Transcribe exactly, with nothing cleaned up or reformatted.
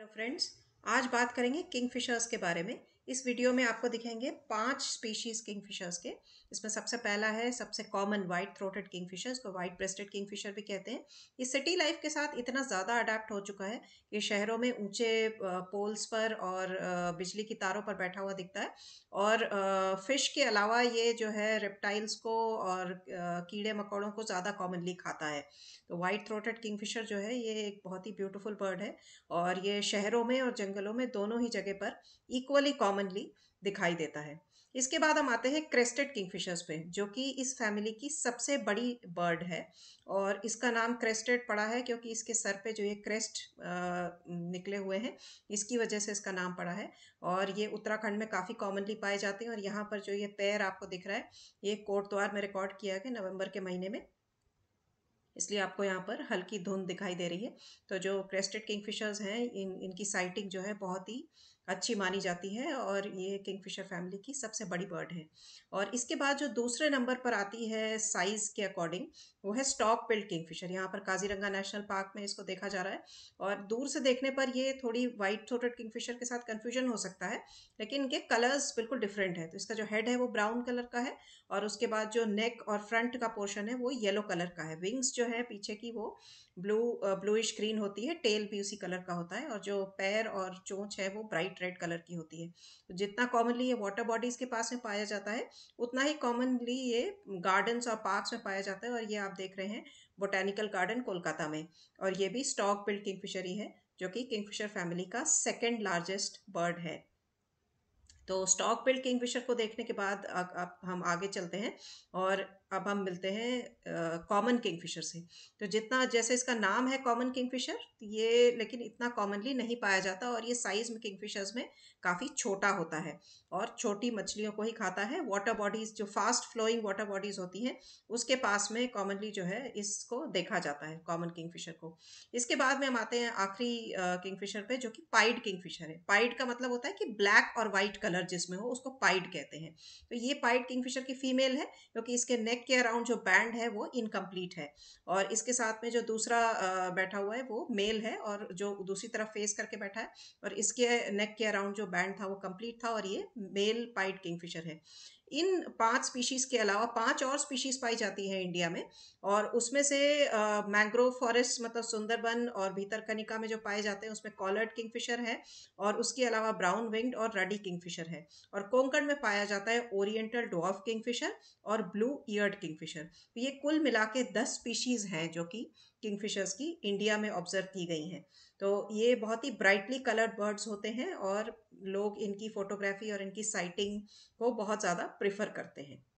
Friends, आज बात करेंगे किंगफिशर्स के बारे में। इस वीडियो में आपको दिखाएंगे पांच स्पीशीज किंगफिशर्स के। इसमें सबसे पहला है सबसे कॉमन वाइट थ्रोटेड किंगफिशर, इसको वाइट ब्रेस्टेड किंगफिशर भी कहते हैं। ये सिटी लाइफ के साथ इतना ज़्यादा अडेप्ट हो चुका है कि शहरों में ऊंचे पोल्स पर और अ, बिजली की तारों पर बैठा हुआ दिखता है। और फिश के अलावा ये जो है रेप्टाइल्स को और अ, कीड़े मकोड़ों को ज़्यादा कॉमनली खाता है। तो वाइट थ्रोटेड किंगफिशर जो है ये एक बहुत ही ब्यूटीफुल बर्ड है और ये शहरों में और जंगलों में दोनों ही जगह पर इक्वली कॉमनली दिखाई देता है। इसके बाद हम आते हैं क्रेस्टेड किंगफिशर्स पे, जो कि इस फैमिली की सबसे बड़ी बर्ड है। और इसका नाम क्रेस्टेड पड़ा है क्योंकि इसके सर पे जो ये क्रेस्ट निकले हुए हैं, इसकी वजह से इसका नाम पड़ा है। और ये उत्तराखंड में काफ़ी कॉमनली पाए जाते हैं। और यहाँ पर जो ये पैर आपको दिख रहा है, ये कोटद्वार में रिकॉर्ड किया गया नवंबर के महीने में, इसलिए आपको यहाँ पर हल्की धुंध दिखाई दे रही है। तो जो क्रेस्टेड किंगफिशर्स हैं, इन इनकी साइटिंग जो है बहुत ही अच्छी मानी जाती है और ये किंगफिशर फैमिली की सबसे बड़ी बर्ड है। और इसके बाद जो दूसरे नंबर पर आती है साइज के अकॉर्डिंग, वो है स्टॉक बिल्ड किंगफिशर। यहाँ पर काजीरंगा नेशनल पार्क में इसको देखा जा रहा है। और दूर से देखने पर ये थोड़ी वाइट थ्रोटेड किंगफिशर के साथ कन्फ्यूजन हो सकता है, लेकिन इनके कलर्स बिल्कुल डिफरेंट है। तो इसका जो हेड है वो ब्राउन कलर का है और उसके बाद जो नेक और फ्रंट का पोर्शन है वो येलो कलर का है। विंग्स जो है पीछे की वो ब्लू ब्लूइश ग्रीन होती है, टेल भी उसी कलर का होता है और जो पैर और चोंच है वो ब्राइट रेड कलर की होती है। तो जितना कॉमनली ये वाटर बॉडीज के पास में पाया जाता है, उतना ही कॉमनली ये गार्डन्स और पार्क्स में पाया जाता है। और ये आप देख रहे हैं बोटेनिकल गार्डन कोलकाता में। और ये भी स्टॉक बिल्ड किंगफिशर ही है, जो कि किंगफिशर फैमिली का सेकेंड लार्जेस्ट बर्ड है। तो स्टॉक बिल्ड किंगफिशर को देखने के बाद अब अब हम आगे चलते हैं और अब हम मिलते हैं कॉमन किंगफिशर से। तो जितना जैसे इसका नाम है कॉमन किंगफिशर, ये लेकिन इतना कॉमनली नहीं पाया जाता और ये साइज में किंगफिशर्स में काफ़ी छोटा होता है और छोटी मछलियों को ही खाता है। वाटर बॉडीज, जो फास्ट फ्लोइंग वाटर बॉडीज होती हैं, उसके पास में कॉमनली जो है इसको देखा जाता है, कॉमन किंगफिशर को। इसके बाद में हम आते हैं आखिरी किंगफिशर पे, जो कि पाइड किंगफिशर है। पाइड का मतलब होता है कि ब्लैक और व्हाइट कलर जिसमें हो, उसको पाइड कहते हैं। तो ये पाइड किंगफिशर की फीमेल है, क्योंकि इसके नेक के अराउंड जो बैंड है वो इनकम्प्लीट है। और इसके साथ में जो दूसरा अ, बैठा हुआ है वो मेल है और जो दूसरी तरफ फेस करके बैठा है, और इसके नेक के अराउंड जो बैंड था वो कंप्लीट था और ये मेल पाइड किंगफिशर है। इन पांच स्पीशीज के अलावा पांच और स्पीशीज पाई जाती हैं इंडिया में। और उसमें से मैंग्रोव फॉरेस्ट मतलब सुंदरबन और भीतरकनिका में जो पाए जाते हैं, उसमें कॉलर्ड किंगफिशर है और उसके अलावा ब्राउन विंग्ड और रडी किंगफिशर है। और कोंकण में पाया जाता है ओरिएंटल डॉर्फ किंगफिशर और ब्लू ईयर्ड किंगफिशर। तो ये कुल मिला के दस स्पीशीज हैं जो कि किंगफिशर्स की इंडिया में ऑब्जर्व की गई हैं। तो ये बहुत ही ब्राइटली कलर्ड बर्ड्स होते हैं और लोग इनकी फोटोग्राफी और इनकी साइटिंग को बहुत ज़्यादा प्रेफर करते हैं।